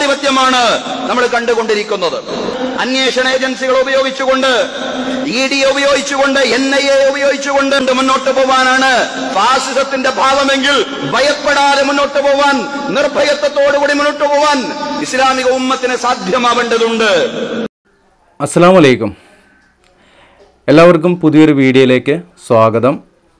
ഏകാധിപത്യമാണ് നമ്മൾ കണ്ടുകൊണ്ടിരിക്കുന്നത്. അന്വേഷണ ഏജൻസികൾ ഉപയോഗിച്ചുകൊണ്ട്, ED ഉപയോഗിച്ചുകൊണ്ട്, NIA ഉപയോഗിച്ചുകൊണ്ട് മുന്നോട്ട് പോവാനാണ് ഫാസിസത്തിന്റെ ഭാവമെങ്കിൽ ഭയപ്പെടാതെ മുന്നോട്ട് പോവാൻ, നിർഭയത്വത്തോടുകൂടി മുന്നോട്ട് പോവാൻ ഇസ്ലാമിക ഉമ്മത്തിന് സാധ്യമാവേണ്ടതുണ്ട്. അസ്സലാമു അലൈക്കും. എല്ലാവർക്കും പുതിയൊരു വീഡിയോയിലേക്ക് സ്വാഗതം.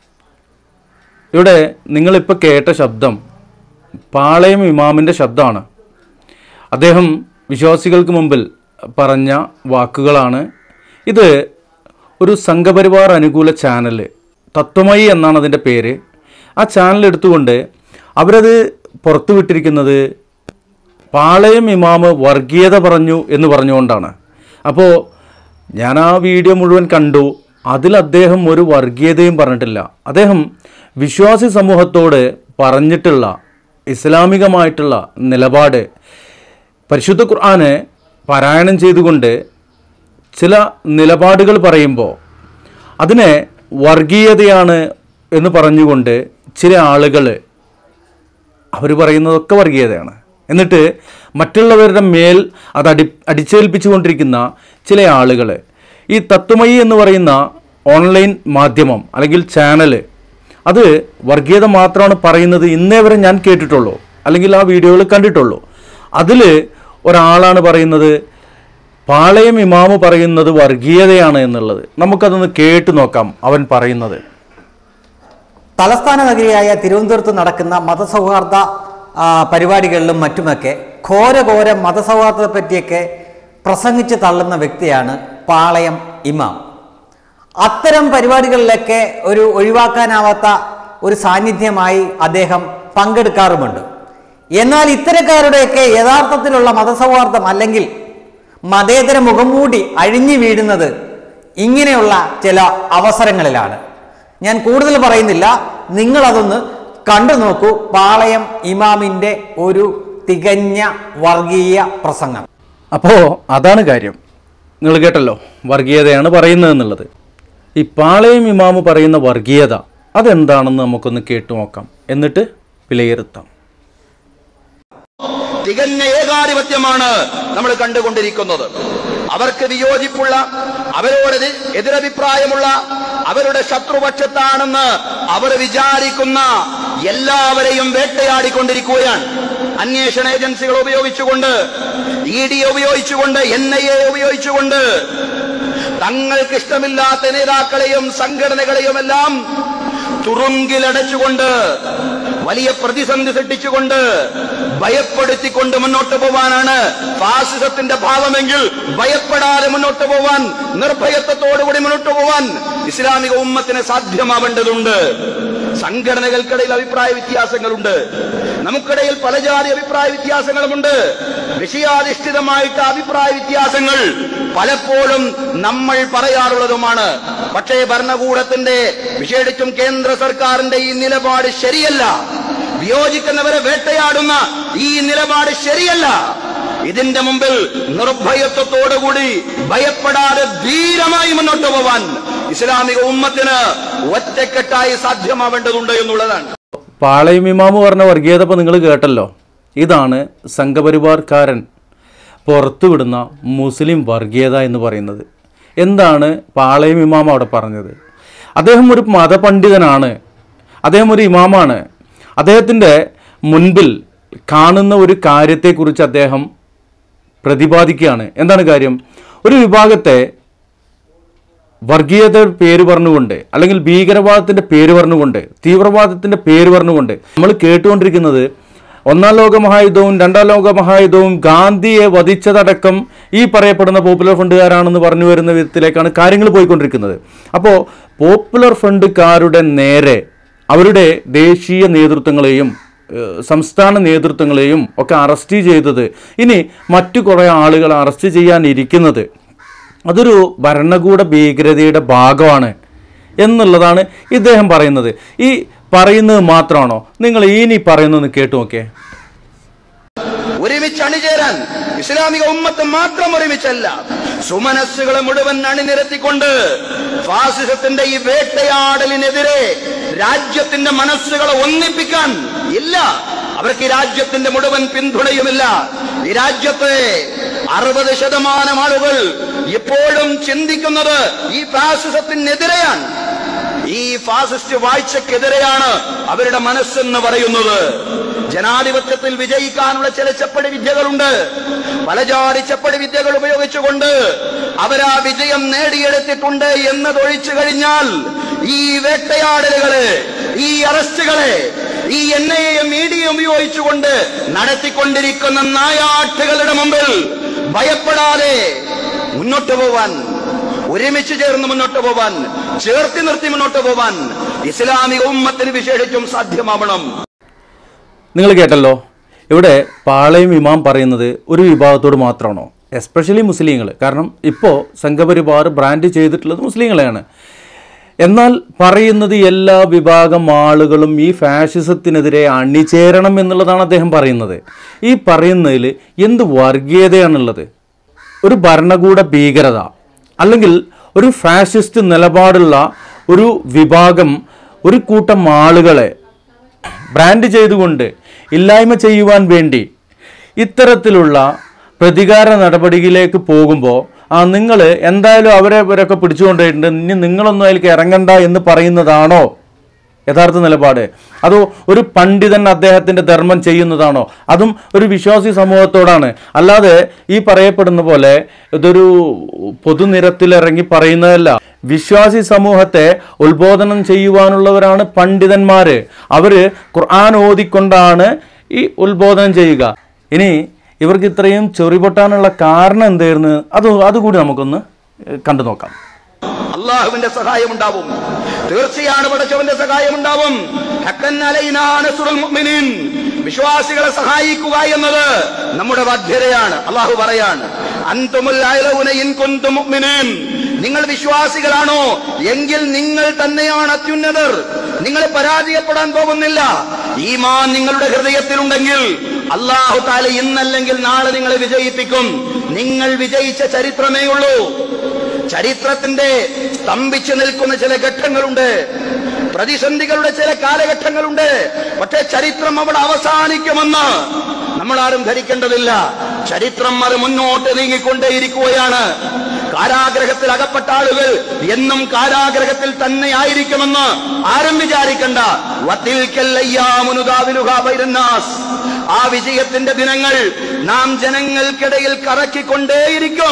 ഇവിടെ നിങ്ങളിപ്പോൾ കേട്ട ശബ്ദം പാളയം ഇമാമിൻ്റെ ശബ്ദമാണ്. അദ്ദേഹം വിശ്വാസികൾക്ക് മുമ്പിൽ പറഞ്ഞ വാക്കുകളാണ്. ഇത് ഒരു സംഘപരിവാർ അനുകൂല ചാനൽ, തത്വമയി എന്നാണ് അതിൻ്റെ പേര്. ആ ചാനൽ എടുത്തുകൊണ്ട് അവരത് പുറത്തുവിട്ടിരിക്കുന്നത് പാളയം ഇമാമ് വർഗീയത പറഞ്ഞു എന്ന് പറഞ്ഞുകൊണ്ടാണ്. അപ്പോൾ ഞാൻ ആ വീഡിയോ മുഴുവൻ കണ്ടു. അതിൽ അദ്ദേഹം ഒരു വർഗീയതയും പറഞ്ഞിട്ടില്ല. അദ്ദേഹം വിശ്വാസി സമൂഹത്തോട് പറഞ്ഞിട്ടുള്ള ഇസ്ലാമികമായിട്ടുള്ള നിലപാട്, പരിശുദ്ധ ഖുർആനെ പാരായണം ചെയ്തുകൊണ്ട് ചില നിലപാടുകൾ പറയുമ്പോൾ അതിനെ വർഗീയതയാണ് എന്ന് പറഞ്ഞുകൊണ്ട് ചില ആളുകൾ അവർ പറയുന്നതൊക്കെ വർഗീയതയാണ്. എന്നിട്ട് മറ്റുള്ളവരുടെ മേൽ അത് അടിച്ചേൽപ്പിച്ചുകൊണ്ടിരിക്കുന്ന ചില ആളുകൾ, ഈ തത്വമയി എന്ന് പറയുന്ന ഓൺലൈൻ മാധ്യമം അല്ലെങ്കിൽ ചാനൽ, അത് വർഗീയത മാത്രമാണ് പറയുന്നത് ഇന്നേ വരെ ഞാൻ കേട്ടിട്ടുള്ളൂ, അല്ലെങ്കിൽ ആ വീഡിയോകൾ കണ്ടിട്ടുള്ളൂ. അതിൽ ഒരാളാണ് പറയുന്നത് പാളയം ഇമാമ് പറയുന്നത് വർഗീയതയാണ് എന്നുള്ളത്. നമുക്കതൊന്ന് കേട്ടു നോക്കാം. അവൻ പറയുന്നത്, തലസ്ഥാന നഗരിയായ തിരുവനന്തപുരത്ത് നടക്കുന്ന മതസൗഹാർദ്ദ പരിപാടികളിലും മറ്റുമൊക്കെ ഘോര മതസൗഹാർദ്ദത്തെ പറ്റിയൊക്കെ പ്രസംഗിച്ച് തള്ളുന്ന വ്യക്തിയാണ് പാളയം ഇമാം. അത്തരം പരിപാടികളിലൊക്കെ ഒരു ഒഴിവാക്കാനാവാത്ത ഒരു സാന്നിധ്യമായി അദ്ദേഹം പങ്കെടുക്കാറുമുണ്ട്. എന്നാൽ ഇത്തരക്കാരുടെയൊക്കെ യഥാർത്ഥത്തിലുള്ള മതസൗഹാർദ്ദം അല്ലെങ്കിൽ മതേതര മുഖംമൂടി അഴിഞ്ഞു വീഴുന്നത് ഇങ്ങനെയുള്ള ചില അവസരങ്ങളിലാണ്. ഞാൻ കൂടുതൽ പറയുന്നില്ല, നിങ്ങളതൊന്ന് കണ്ടു നോക്കൂ. പാളയം ഇമാമിൻ്റെ ഒരു തികഞ്ഞ വർഗീയ പ്രസംഗം. അപ്പോൾ അതാണ് കാര്യം. നിങ്ങൾ കേട്ടല്ലോ, വർഗീയതയാണ് പറയുന്നത് എന്നുള്ളത്. ഈ പാളയം ഇമാമ് പറയുന്ന വർഗീയത അതെന്താണെന്ന് നമുക്കൊന്ന് കേട്ടു നോക്കാം, എന്നിട്ട് വിലയിരുത്താം. തികഞ്ഞ ഏകാധിപത്യമാണ് നമ്മൾ കണ്ടുകൊണ്ടിരിക്കുന്നത്. അവർക്ക് വിയോജിപ്പുള്ള, അവരോട് എതിരഭിപ്രായമുള്ള, അവരുടെ ശത്രുപക്ഷത്താണെന്ന് അവർ വിചാരിക്കുന്ന എല്ലാവരെയും വേട്ടയാടിക്കൊണ്ടിരിക്കുകയാണ്. അന്വേഷണ ഏജൻസികൾ ഉപയോഗിച്ചുകൊണ്ട്, ED ഉപയോഗിച്ചുകൊണ്ട്, NIA ഉപയോഗിച്ചുകൊണ്ട് തങ്ങൾക്ക് ഇഷ്ടമില്ലാത്ത നേതാക്കളെയും സംഘടനകളെയും എല്ലാം തുറുങ്കിലടച്ചുകൊണ്ട്, വലിയ പ്രതിസന്ധി സൃഷ്ടിച്ചുകൊണ്ട്, ഭയപ്പെടുത്തിക്കൊണ്ട് മുന്നോട്ട് പോവാനാണ് ഫാസിസത്തിന്റെ ഭാവമെങ്കിൽ ഭയപ്പെടാതെ മുന്നോട്ട് പോവാൻ, നിർഭയത്വത്തോടുകൂടി മുന്നോട്ട് പോവാൻ ഇസ്ലാമിക ഉമ്മത്തിന് സാധ്യമാവേണ്ടതുണ്ട്. സംഘടനകൾക്കിടയിൽ അഭിപ്രായ വ്യത്യാസങ്ങളുണ്ട്, നമുക്കിടയിൽ പല ജാതി അഭിപ്രായ വ്യത്യാസങ്ങളുമുണ്ട്. വിഷയാധിഷ്ഠിതമായിട്ട് അഭിപ്രായ വ്യത്യാസങ്ങൾ പലപ്പോഴും നമ്മൾ പറയാറുള്ളതുമാണ്. പക്ഷേ ഭരണകൂടത്തിന്റെ, വിശേഷിച്ചും കേന്ദ്ര സർക്കാരിന്റെ ഈ നിലപാട് ശരിയല്ല. വിയോജിക്കുന്നവരെ വേട്ടയാടുന്ന ഈ നിലപാട് ശരിയല്ല. ഇതിന്റെ മുമ്പിൽ നിർഭയത്വത്തോടുകൂടി ഭയപ്പെടാതെ ധീരമായി മുന്നോട്ട് പോവാൻ ഇസ്ലാമിക ഉമ്മത്തിന് ഒറ്റക്കെട്ടായി സാധ്യമാവേണ്ടതുണ്ട് എന്നുള്ളതാണ്. പാളയം ഇമാമ് പറഞ്ഞ വർഗീയത ഇപ്പോൾ നിങ്ങൾ കേട്ടല്ലോ. ഇതാണ് സംഘപരിവാർക്കാരൻ പുറത്തുവിടുന്ന മുസ്ലിം വർഗീയത എന്ന് പറയുന്നത്. എന്താണ് പാളയം ഇമാം അവിടെ പറഞ്ഞത്? അദ്ദേഹം ഒരു മതപണ്ഡിതനാണ്, അദ്ദേഹം ഒരു ഇമാമാണ്. അദ്ദേഹത്തിൻ്റെ മുൻപിൽ കാണുന്ന ഒരു കാര്യത്തെക്കുറിച്ച് അദ്ദേഹം പ്രതിപാദിക്കുകയാണ്. എന്താണ് കാര്യം? ഒരു വിഭാഗത്തെ വർഗീയതയുടെ പേര് പറഞ്ഞുകൊണ്ട്, അല്ലെങ്കിൽ ഭീകരവാദത്തിൻ്റെ പേര് പറഞ്ഞുകൊണ്ട്, തീവ്രവാദത്തിൻ്റെ പേര് പറഞ്ഞുകൊണ്ട് നമ്മൾ കേട്ടുകൊണ്ടിരിക്കുന്നത് ഒന്നാം ലോക മഹായുദ്ധവും രണ്ടാം ലോക മഹായുദ്ധവും ഗാന്ധിയെ വധിച്ചതടക്കം ഈ പറയപ്പെടുന്ന പോപ്പുലർ ഫ്രണ്ടുകാരാണെന്ന് പറഞ്ഞു വരുന്ന വിധത്തിലേക്കാണ് കാര്യങ്ങൾ പോയിക്കൊണ്ടിരിക്കുന്നത്. അപ്പോൾ പോപ്പുലർ ഫ്രണ്ടുകാരുടെ നേരെ അവരുടെ ദേശീയ നേതൃത്വങ്ങളെയും സംസ്ഥാന നേതൃത്വങ്ങളെയും ഒക്കെ അറസ്റ്റ് ചെയ്തത്, ഇനി മറ്റു കുറേ ആളുകൾ അറസ്റ്റ് ചെയ്യാനിരിക്കുന്നത് അതൊരു ഭരണകൂട ഭീകരതയുടെ ഭാഗമാണ് എന്നുള്ളതാണ് ഇദ്ദേഹം പറയുന്നത്. ഈ പറയുന്നത് മാത്രമാണോ? നിങ്ങൾ ഇനി പറയുന്നത് കേട്ടു നോക്കേ. ഒരുമിച്ച് അണിചേരാൻ ഇസ്ലാമിക ഉമ്മത്ത് മാത്രം ഒരുമിച്ചല്ല, സുമനസ്സുകളെ മുഴുവൻ അണിനിരത്തിക്കൊണ്ട് ഫാസിസത്തിന്റെ ഈ വേട്ടയാടലിനെതിരെ രാജ്യത്തിന്റെ മനസ്സുകളെ ഒന്നിപ്പിക്കാൻ ഇല്ല. അവർക്ക് ഈ രാജ്യത്തിന്റെ മുഴുവൻ പിന്തുണയുമില്ല. ഈ രാജ്യത്തെ 60% ആളുകൾ ഇപ്പോഴും ചിന്തിക്കുന്നത് ഈ ഫാസിസത്തിനെതിരെയാണ്. ഈ ഫാസിസ്റ്റ് വാഴ്ചക്കെതിരെയാണ് അവരുടെ മനസ്സെന്ന് പറയുന്നത്. ജനാധിപത്യത്തിൽ വിജയിക്കാനുള്ള ചില ചപ്പടി വിദ്യകളുണ്ട്. പലജാതി ചപ്പടി വിദ്യകൾ ഉപയോഗിച്ചുകൊണ്ട് അവരാ വിജയം നേടിയെടുത്തിട്ടുണ്ട് എന്നതൊഴിച്ചു കഴിഞ്ഞാൽ ഈ വേട്ടയാടലുകളെ, ഈ അറസ്റ്റുകളെ, ഈ NIA മീഡിയ ഉപയോഗിച്ചുകൊണ്ട് നടത്തിക്കൊണ്ടിരിക്കുന്ന നായാട്ടുകളുടെ മുമ്പിൽ ഭയപ്പെടാതെ മുന്നോട്ട് പോവാൻ, ഒരുമിച്ച് ചേർന്ന് മുന്നോട്ട് പോവാൻ, ചേർത്തി നിർത്തി മുന്നോട്ട് പോവാൻ ഇസ്ലാമിക ഉമ്മത്തിന് വിശേഷിച്ചും സാധ്യമാവണം. നിങ്ങൾ കേട്ടല്ലോ, ഇവിടെ പാളയം ഇമാം പറയുന്നത് ഒരു വിഭാഗത്തോട് മാത്രമാണോ? എസ്പെഷ്യലി മുസ്ലിങ്ങൾ. കാരണം ഇപ്പോൾ സംഘപരിവാർ ബ്രാൻഡ് ചെയ്തിട്ടുള്ളത് മുസ്ലിങ്ങളെയാണ്. എന്നാൽ പറയുന്നത് എല്ലാ വിഭാഗം ആളുകളും ഈ ഫാഷിസത്തിനെതിരെ അണിചേരണം എന്നുള്ളതാണ് അദ്ദേഹം പറയുന്നത്. ഈ പറയുന്നതിൽ എന്ത് വർഗീയതയാണുള്ളത്? ഒരു ഭരണകൂട ഭീകരത അല്ലെങ്കിൽ ഒരു ഫാഷിസ്റ്റ് നിലപാടുള്ള ഒരു വിഭാഗം ഒരു കൂട്ടം ആളുകളെ ബ്രാൻഡ് ചെയ്തുകൊണ്ട് ഇല്ലായ്മ ചെയ്യുവാൻ വേണ്ടി ഇത്തരത്തിലുള്ള പ്രതികാര നടപടിയിലേക്ക് പോകുമ്പോൾ നിങ്ങൾ എന്തായാലും അവരൊക്കെ പിടിച്ചുകൊണ്ടിട്ടുണ്ട്, ഇനി നിങ്ങളൊന്നും അതിലേക്ക് ഇറങ്ങണ്ട എന്ന് പറയുന്നതാണോ യഥാർത്ഥ നിലപാട്? അതോ ഒരു പണ്ഡിതൻ അദ്ദേഹത്തിൻ്റെ ധർമ്മം ചെയ്യുന്നതാണോ? അതും ഒരു വിശ്വാസി സമൂഹത്തോടാണ്. അല്ലാതെ ഈ പറയപ്പെടുന്ന പോലെ ഇതൊരു പൊതുനിരത്തിലിറങ്ങി പറയുന്നതല്ല. വിശ്വാസി സമൂഹത്തെ ഉത്ബോധനം ചെയ്യുവാനുള്ളവരാണ് പണ്ഡിതന്മാർ. അവർ ഖുർആൻ ഓതിക്കൊണ്ടാണ് ഈ ഉത്ബോധനം ചെയ്യുക. ഇനി ഇവർക്ക് ഇത്രയും ചൊറിപൊട്ടാനുള്ള കാരണം എന്തായിരുന്നു? അതുകൂടി നമുക്കൊന്ന് കണ്ടു നോക്കാം. അള്ളാഹുവിന്റെ സഹായം ഉണ്ടാവും, തീർച്ചയാണ് പടച്ചവന്റെ സഹായം ഉണ്ടാവും. വിശ്വാസികളെ സഹായിക്കുക എന്നത് നമ്മുടെ ബാധ്യതയാണ്. അള്ളാഹു പറയാണ്, നിങ്ങൾ വിശ്വാസികളാണോ എങ്കിൽ നിങ്ങൾ തന്നെയാണ് അത്യുന്നതർ. നിങ്ങൾ പരാജയപ്പെടാൻ പോകുന്നില്ല. ഈമാൻ നിങ്ങളുടെ ഹൃദയത്തിലുണ്ടെങ്കിൽ അല്ലാഹു തആല ഇന്നല്ലെങ്കിൽ നാളെ നിങ്ങളെ വിജയിപ്പിക്കും. നിങ്ങൾ വിജയിച്ച ചരിത്രമേ ഉള്ളൂ. ചരിത്രത്തിന്റെ സ്തംഭിച്ചു നിൽക്കുന്ന ചില ഘട്ടങ്ങളുണ്ട്, പ്രതിസന്ധികളുടെ ചില കാലഘട്ടങ്ങളുണ്ട്. പക്ഷേ ചരിത്രം അവിടെ അവസാനിക്കുമെന്ന് നമ്മൾ ആരും ധരിക്കേണ്ടതില്ല. ചരിത്രം അത് മുന്നോട്ട് നീങ്ങിക്കൊണ്ടേയിരിക്കുകയാണ്. കാരാഗ്രഹത്തിൽ അകപ്പെട്ട ആളുകൾ എന്നും കാരാഗ്രഹത്തിൽ തന്നെ ആയിരിക്കുമെന്ന് ആരും വിചാരിക്കണ്ട. ആ വിജയത്തിന്റെ ദിനങ്ങൾ നാം ജനങ്ങൾക്കിടയിൽ കറക്കിക്കൊണ്ടേയിരിക്കും.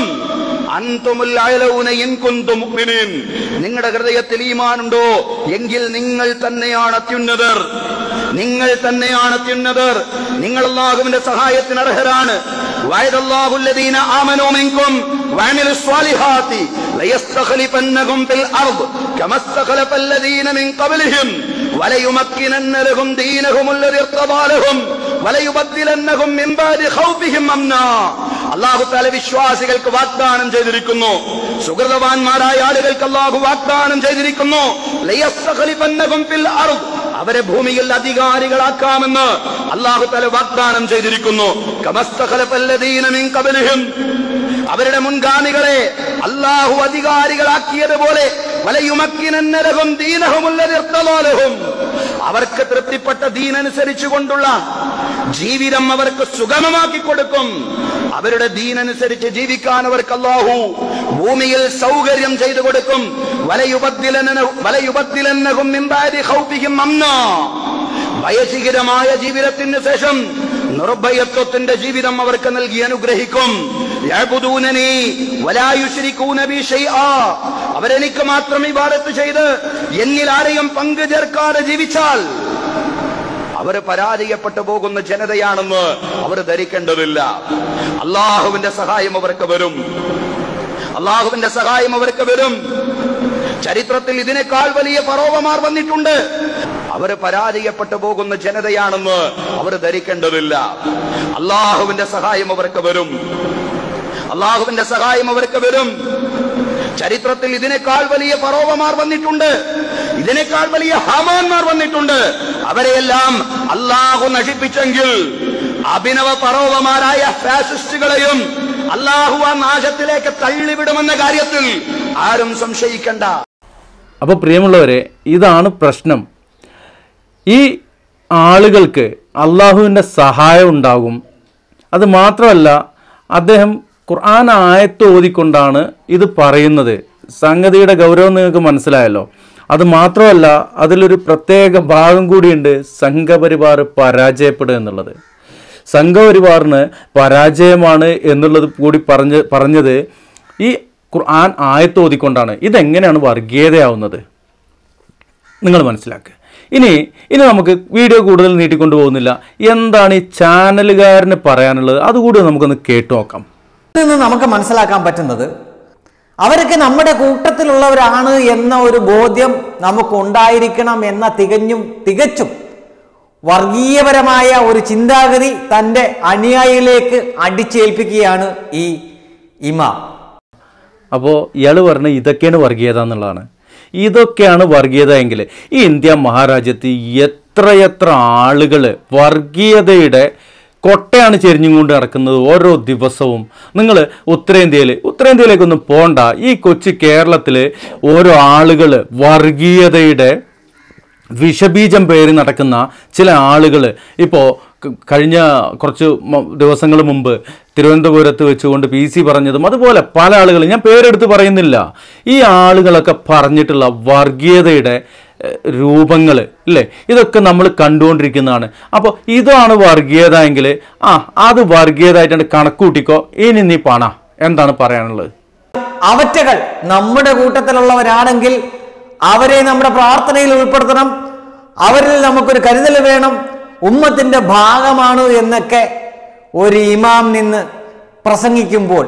നിങ്ങളുടെ ഹൃദയത്തിൽ ഈമാനുണ്ടോ എങ്കിൽ നിങ്ങൾ തന്നെയാണ് അത്യുന്നതർ. നിങ്ങൾ തന്നെയാണ് അത്യുന്നതർ. നിങ്ങൾ അല്ലാഹുവിന്റെ സഹായത്തിന് അർഹരാണ്. വഅദല്ലാഹു അല്ലദീന ആമനൂ മിൻകും വഅമിലുസ് സ്വാലിഹാത്തി ലയസ്തഖലിഫന്നഹും ഫിൽ അർദ് കമസ്തഖലഫ അല്ലദീന മിൻ ഖബ്ലിഹിം വലയുമക്കിനന്ന ലഹും ദീനഹും അല്ലദീ ഇർതദാ ലഹും വലയുബദ്ദിലന്നഹും മിൻ ബഅദി ഖൗഫിഹിം അംനാ. അല്ലാഹു തആല വിശ്വാസികൾക്ക് വാഗ്ദാനം ചെയ്തിരിക്കുന്നു. സുഹൃതവാന്മാരായ ആളുകൾക്ക് അല്ലാഹു വാഗ്ദാനം ചെയ്തിരിക്കുന്നു. ലയസ്തഖലിഫന്നഹും ഫിൽ അർദ്, അവരെ ഭൂമിയിൽ അധികാരികളാക്കാമെന്ന് അല്ലാഹു തആല വാഗ്ദാനം ചെയ്തിരിക്കുന്നു. കമസ്തഖലഫല്ലദീന മിൻ ഖബ്ലിഹിം, അവരുടെ മുൻഗാമികളെ അല്ലാഹു അധികാരികളാക്കിയതുപോലെ വലയുമക്കിനന്ന ലഹും ദീനഹും അല്ലദീ ഇർതദാ ലഹും, അവർക്ക് തൃപ്തിപ്പെട്ട ദീനനുസരിച്ചുകൊണ്ടുള്ള ജീവിതം അവർക്ക് സുഗമമാക്കി കൊടുക്കും. അവരുടെ ദീനനുസരിച്ച് ജീവിക്കാൻ അവർക്ക് അല്ലാഹു ഭൂമിയിൽ സൗകര്യം ചെയ്തു കൊടുക്കും. വലയുബദ്ദിലന്നഹും മിൻ ബഅദി ഖൗഫിഹിം അംനാ, ഭയചകിതമായ ജീവിതത്തിന് ശേഷം നിർഭയത്വത്തിന്റെ ജീവിതം അവർക്ക് നൽകി അനുഗ്രഹിക്കും. യഅ്ബുദൂനനി വലാ യുശ്രികൂന ബി ശൈആ, അവരെനിക്ക് മാത്രം ഇബാദത്ത് ചെയ്ത് എന്നിൽ ആരെയും പങ്കു ചേർക്കാതെ ജീവിച്ചാൽ അവർ പരാജയപ്പെട്ടു പോകുന്ന ജനതയാണെന്ന് അവർ ധരിക്കേണ്ടതില്ല. അല്ലാഹുവിന്റെ സഹായം അവർക്ക് വരും. അല്ലാഹുവിന്റെ സഹായം അവർക്ക് വരും. ചരിത്രത്തിൽ ഇതിനേക്കാൾ വലിയ ഫറോവമാർ വന്നിട്ടുണ്ട്. അവർ പരാജയപ്പെട്ടു പോകുന്ന ജനതയാണെന്ന് അവർ ധരിക്കേണ്ടതില്ല. അല്ലാഹുവിന്റെ സഹായം അവർക്ക് വരും. അല്ലാഹുവിന്റെ സഹായം അവർക്ക് വരും. ചരിത്രത്തിൽ ഇതിനേക്കാൾ വലിയ ഫറോവമാർ വന്നിട്ടുണ്ട്. ഇതിനേക്കാൾ വലിയ ഹാമാന്മാർ വന്നിട്ടുണ്ട്. അവരെയെല്ലാം അല്ലാഹു നശിപ്പിച്ചെങ്കിൽ അഭിനവ ഫറോവമാരായ ഫാസിസ്റ്റുകളെയും അല്ലാഹു ആ നാശത്തിലേക്ക് തള്ളിവിടുമെന്ന കാര്യത്തിൽ ആരും സംശയിക്കണ്ട. അപ്പോൾ പ്രിയമുള്ളവരെ, ഇതാണ് പ്രശ്നം. ഈ ആളുകൾക്ക് അള്ളാഹുവിൻ്റെ സഹായം ഉണ്ടാകും. അത് മാത്രമല്ല, അദ്ദേഹം ഖുർആൻ ആയത്ത് ഓതിക്കൊണ്ടാണ് ഇത് പറയുന്നത്. സംഗതിയുടെ ഗൗരവം നിങ്ങൾക്ക് മനസ്സിലായല്ലോ. അത് മാത്രമല്ല, അതിലൊരു പ്രത്യേക ഭാഗം കൂടിയുണ്ട്, സംഘപരിവാർ പരാജയപ്പെടുക എന്നുള്ളത്. സംഘപരിവാറിന് പരാജയമാണ് എന്നുള്ളത് കൂടി പറഞ്ഞത് ഈ ഖുർആൻ ആയത്ത് ഓതിക്കൊണ്ടാണ്. ഇതെങ്ങനെയാണ് വർഗീയതയാവുന്നത് നിങ്ങൾ മനസ്സിലാക്കുക. ഇനി നമുക്ക് വീഡിയോ കൂടുതൽ നീട്ടിക്കൊണ്ടു പോകുന്നില്ല. എന്താണ് ഈ ചാനലുകാരന് പറയാനുള്ളത് അതുകൂടി നമുക്കൊന്ന് കേട്ടു നോക്കാം. ഇതിൽ നിന്ന് നമുക്ക് മനസ്സിലാക്കാൻ പറ്റുന്നത്, അവരൊക്കെ നമ്മുടെ കൂട്ടത്തിലുള്ളവരാണ് എന്ന ഒരു ബോധ്യം നമുക്കുണ്ടായിരിക്കണം എന്ന തികച്ചും വർഗീയപരമായ ഒരു ചിന്താഗതി തൻ്റെ അനുയായികളിലേക്ക് അടിച്ചേൽപ്പിക്കുകയാണ് ഈ ഇമാം. അപ്പോൾ ഇയാൾ പറഞ്ഞ ഇതൊക്കെയാണ് വർഗീയത എന്നുള്ളതാണ്. ഇതൊക്കെയാണ് വർഗീയത എങ്കിൽ ഈ ഇന്ത്യ മഹാരാജ്യത്ത് എത്രയെത്ര ആളുകൾ വർഗീയതയുടെ കൊട്ടയാണ് ചെരിഞ്ഞുകൊണ്ട് നടക്കുന്നത് ഓരോ ദിവസവും. നിങ്ങൾ ഉത്തരേന്ത്യയിലേക്കൊന്നും പോണ്ട. ഈ കൊച്ചു കേരളത്തിൽ ഓരോ ആളുകൾ വർഗീയതയുടെ വിഷബീജം പേറി നടക്കുന്ന ചില ആളുകൾ. ഇപ്പോൾ കഴിഞ്ഞ കുറച്ച് ദിവസങ്ങൾ മുമ്പ് തിരുവനന്തപുരത്ത് വെച്ചുകൊണ്ട് PC പറഞ്ഞതും അതുപോലെ പല ആളുകൾ, ഞാൻ പേരെടുത്ത് പറയുന്നില്ല, ഈ ആളുകളൊക്കെ പറഞ്ഞിട്ടുള്ള വർഗീയതയുടെ രൂപങ്ങൾ ഇല്ലേ, ഇതൊക്കെ നമ്മൾ കണ്ടുകൊണ്ടിരിക്കുന്നതാണ്. അപ്പോൾ ഇതാണ് വർഗീയത എങ്കിൽ അത് വർഗീയതയായിട്ടാണ് കണക്കൂട്ടിക്കോ. ഇനി നീ പണ എന്താണ് പറയാനുള്ളത്? അവറ്റകൾ നമ്മുടെ കൂട്ടത്തിലുള്ളവരാണെങ്കിൽ അവരെ നമ്മുടെ പ്രാർത്ഥനയിൽ ഉൾപ്പെടുത്തണം, അവരിൽ നമുക്കൊരു കരുതൽ വേണം, ഉമ്മത്തിന്റെ ഭാഗമാണ് എന്നൊക്കെ ഒരു ഇമാം നിന്ന് പ്രസംഗിക്കുമ്പോൾ,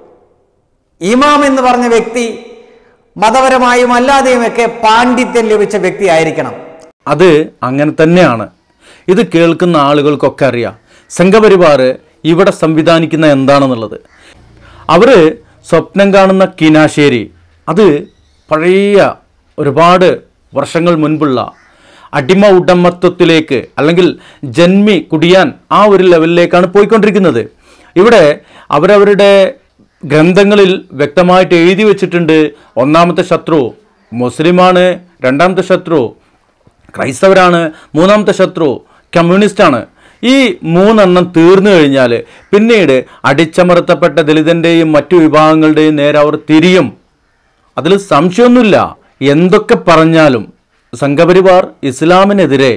ഇമാം എന്ന് പറഞ്ഞ വ്യക്തി മതപരമായും അല്ലാതെയുമൊക്കെ പാണ്ഡിത്യം ലഭിച്ച വ്യക്തി ആയിരിക്കണം. അത് അങ്ങനെ തന്നെയാണ്. ഇത് കേൾക്കുന്ന ആളുകൾക്കൊക്കെ അറിയാം സംഘപരിവാർ ഇവിടെ സംവിധാനിക്കുന്ന എന്താണെന്നുള്ളത്. അവർ സ്വപ്നം കാണുന്ന കിനാശ്ശേരി അത് പഴയ ഒരുപാട് വർഷങ്ങൾ മുൻപുള്ള അടിമ ഉടമത്വത്തിലേക്ക് അല്ലെങ്കിൽ ജന്മി കുടിയാൻ ആ ഒരു ലെവലിലേക്കാണ് പോയിക്കൊണ്ടിരിക്കുന്നത്. ഇവിടെ അവരവരുടെ ഗ്രന്ഥങ്ങളിൽ വ്യക്തമായിട്ട് എഴുതി വച്ചിട്ടുണ്ട്, ഒന്നാമത്തെ ശത്രു മുസ്ലിമാണ്, രണ്ടാമത്തെ ശത്രു ക്രൈസ്തവരാണ്, മൂന്നാമത്തെ ശത്രു കമ്മ്യൂണിസ്റ്റാണ്. ഈ മൂന്നെണ്ണം തീർന്നു കഴിഞ്ഞാൽ പിന്നീട് അടിച്ചമർത്തപ്പെട്ട ദലിതൻ്റെയും മറ്റു വിഭാഗങ്ങളുടെയും നേരെ അവർ തിരിയും. അതിൽ സംശയമൊന്നുമില്ല. എന്തൊക്കെ പറഞ്ഞാലും സംഘപരിവാർ ഇസ്ലാമിനെതിരെ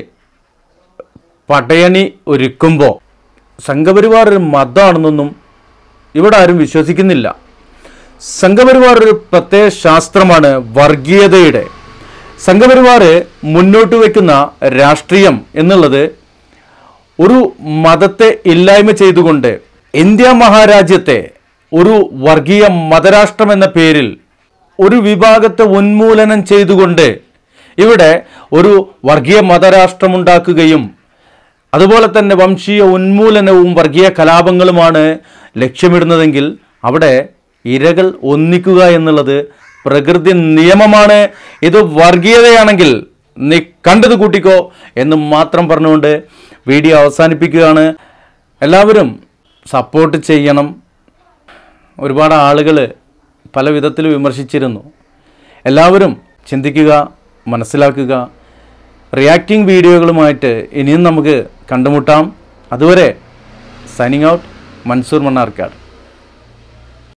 പടയണി ഒരുക്കുമ്പോൾ സംഘപരിവാർ ഒരു മതമാണെന്നൊന്നും ഇവിടെ ആരും വിശ്വസിക്കുന്നില്ല. സംഘപരിവാർ ഒരു പ്രത്യേക ശാസ്ത്രമാണ് വർഗീയതയുടെ. സംഘപരിവാർ മുന്നോട്ട് വയ്ക്കുന്ന രാഷ്ട്രീയം എന്നുള്ളത് ഒരു മതത്തെ ഇല്ലായ്മ ചെയ്തുകൊണ്ട് ഇന്ത്യ മഹാരാജ്യത്തെ ഒരു വർഗീയ മതരാഷ്ട്രം എന്ന പേരിൽ ഒരു വിഭാഗത്തെ ഉന്മൂലനം ചെയ്തുകൊണ്ട് ഇവിടെ ഒരു വർഗീയ മതരാഷ്ട്രമുണ്ടാക്കുകയും അതുപോലെ തന്നെ വംശീയ ഉന്മൂലനവും വർഗീയ കലാപങ്ങളുമാണ് ലക്ഷ്യമിടുന്നതെങ്കിൽ അവിടെ ഇരകൾ ഒന്നിക്കുക എന്നുള്ളത് പ്രകൃതി നിയമമാണ്. ഇത് വർഗീയതയാണെങ്കിൽ നീ കണ്ടത് കൂട്ടിക്കോ എന്ന് മാത്രം പറഞ്ഞുകൊണ്ട് വീഡിയോ അവസാനിപ്പിക്കുകയാണ്. എല്ലാവരും സപ്പോർട്ട് ചെയ്യണം. ഒരുപാട് ആളുകൾ പല വിധത്തിൽ വിമർശിച്ചിരുന്നു. എല്ലാവരും ചിന്തിക്കുക, മനസ്സിലാക്കുക. റിയാക്റ്റിംഗ് വീഡിയോകളുമായിട്ട് ഇനിയും നമുക്ക് കണ്ടുമുട്ടാം. അതുവരെ സൈനിങ് ഔട്ട്, മൻസൂർ മണ്ണാർക്കാട്.